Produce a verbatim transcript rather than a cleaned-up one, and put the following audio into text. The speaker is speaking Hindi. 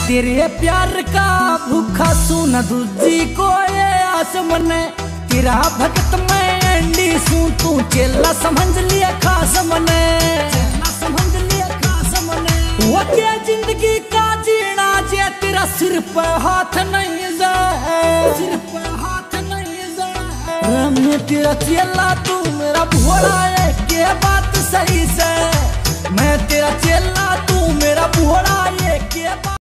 तेरे प्यार का भूखा सुना दूजी को ये आस मने। तेरा भक्त मैं एंडी सू, तू चेला समझ लिया खास मने। चेला समझ लिया खास मने। वो क्या जिंदगी का जीना जे तेरा सिर पे हाथ नहीं जाए, सिर पे हाथ नहीं जाए। मैं तेरा चेला तू मेरा भोला है, के बात सही से। मैं तेरा चेला तू मेरा भोला।